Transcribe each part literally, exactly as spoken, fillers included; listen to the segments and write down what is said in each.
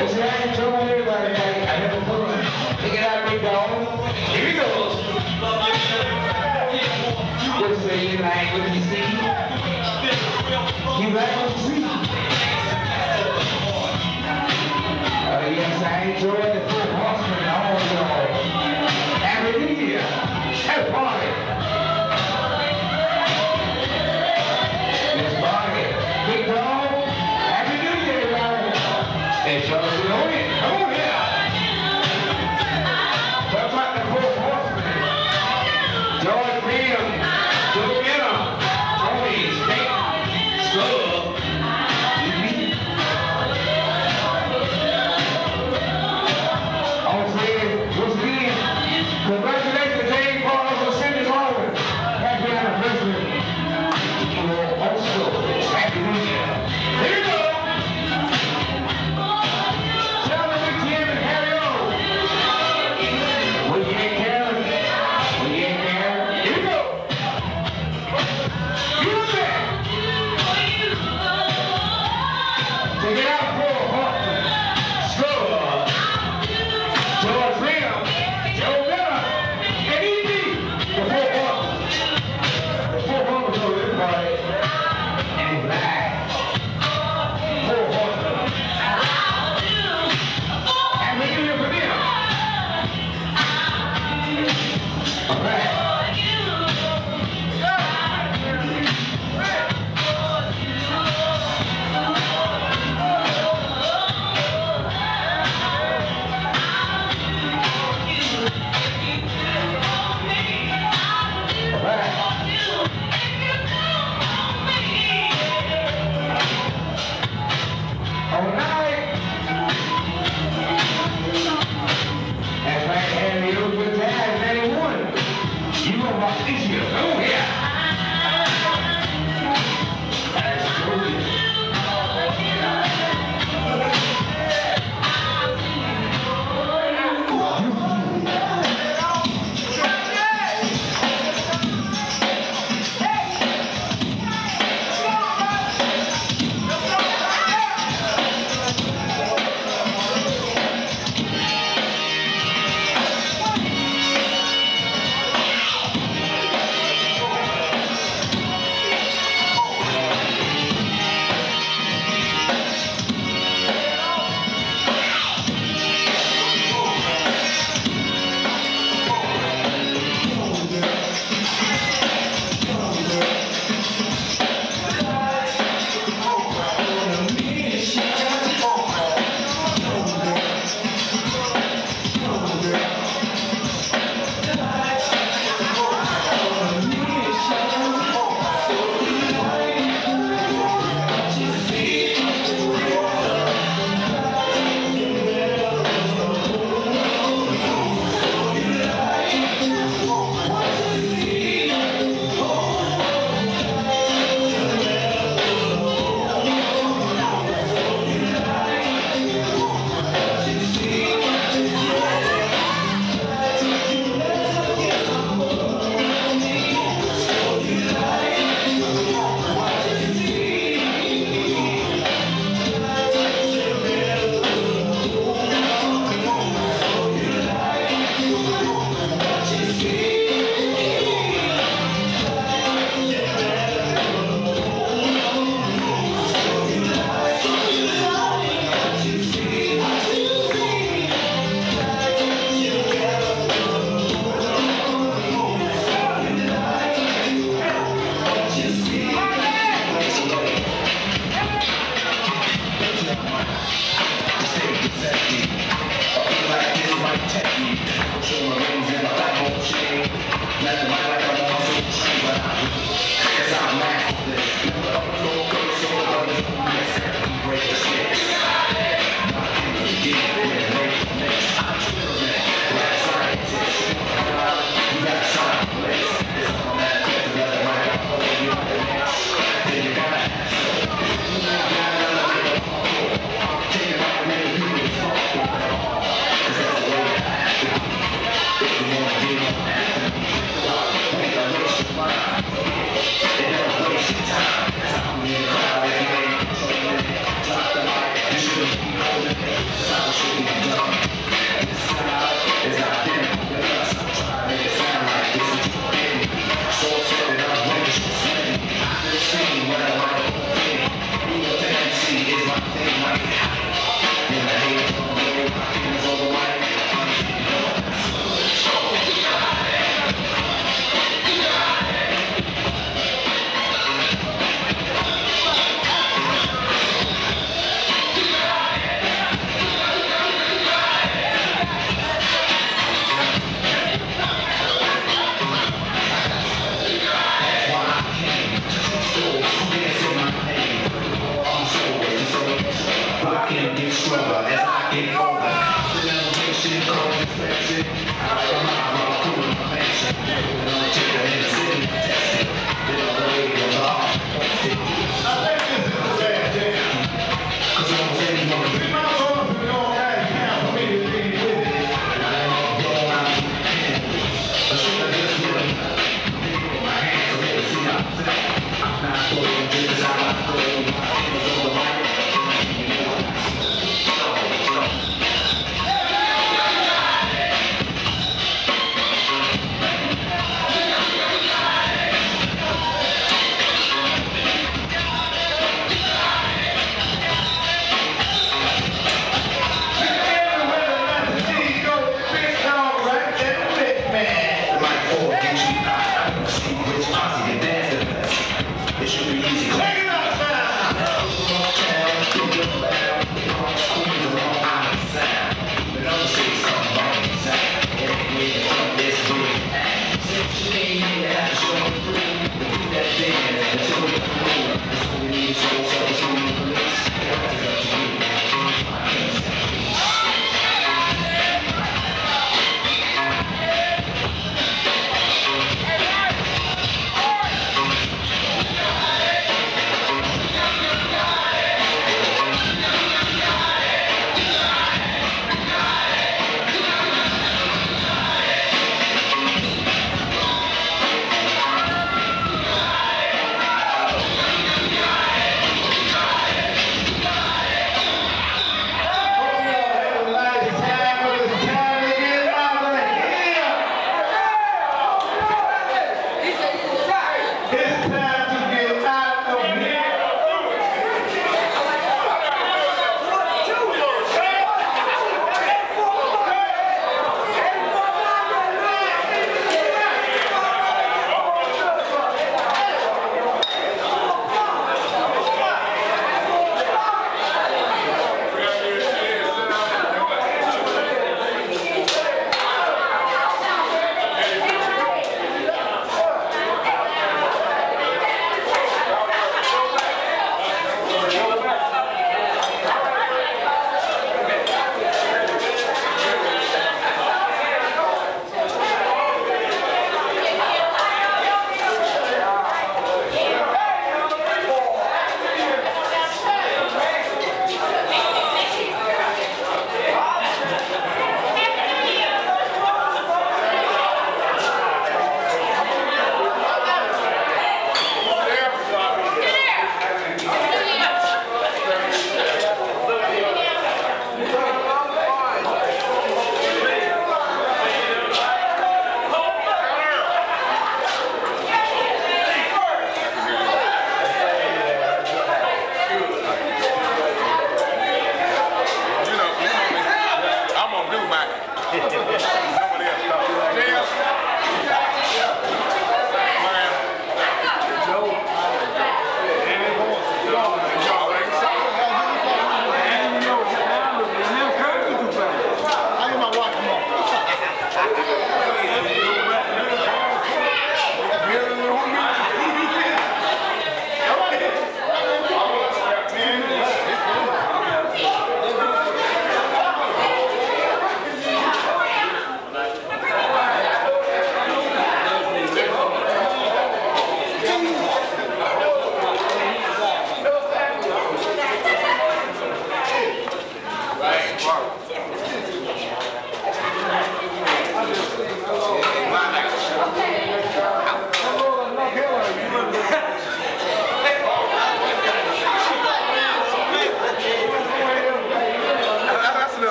Listen, I ain't trouble with everybody tonight. I have fun. Take it out, big dog. Here we go. Just say you like what you see. You like what you see. Uh, yes, I enjoy the full horseman. All y'all. Happy New Year. Have a party. Let's party. Big dog. Happy New Year, everybody. Hey, Charles, you on it. Come on here. Talk about the full horseman. George Graham, Joe Benham, Tony, State, Skull.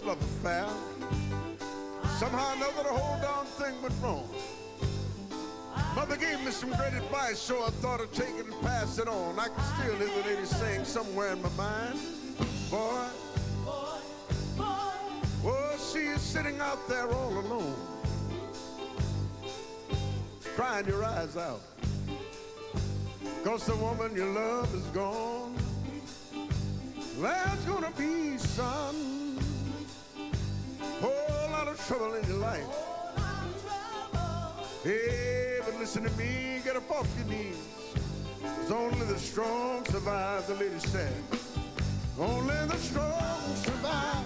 first love affair. Somehow or another, the whole darn thing went wrong. Mother gave me some great advice, so I thought I'd take it and pass it on. I can still hear the lady saying somewhere in my mind, boy, boy, boy. Oh, she is sitting out there all alone, crying your eyes out, 'cause the woman you love is gone. There's gonna be, son, whole lot of trouble in your life. Hey, but listen to me, get up off your knees. It's only the strong survive, the lady said. Only the strong survive.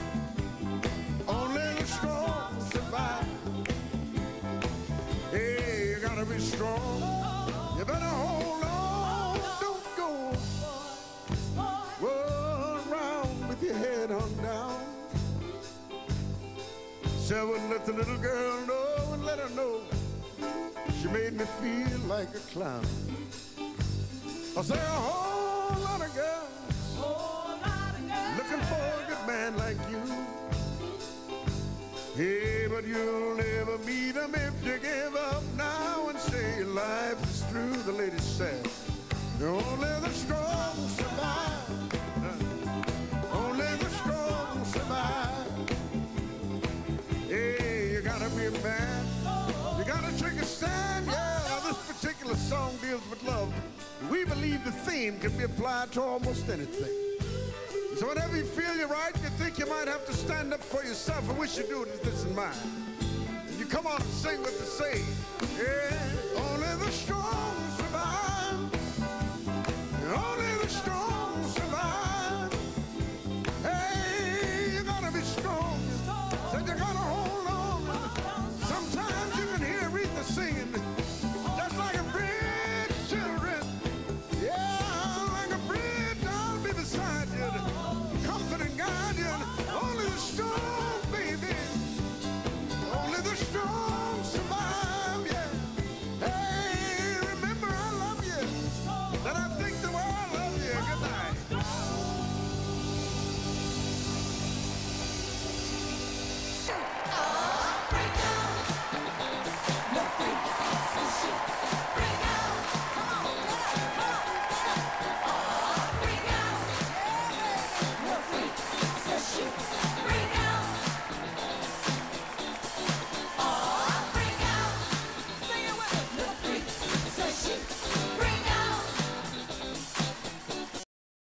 Only the strong survive. Hey, you gotta be strong. You better hold on, don't go whoa, around with your head hung down. So I wouldn't let the little girl know and let her know. She made me feel like a clown. I say a whole lot of girls, whole lot of girls looking for a good man like you. Hey, but you'll never meet him if you give up now and say your life is through, the lady said. Only the strong survive. Only the strong survive. Hey, you gotta be a man. You gotta take a stand, yeah. This particular song deals with love. We believe the theme can be applied to almost anything. So whenever you feel you're right, you think you might have to stand up for yourself, I wish you do it with this in mind. And you come on and sing with the say, yeah.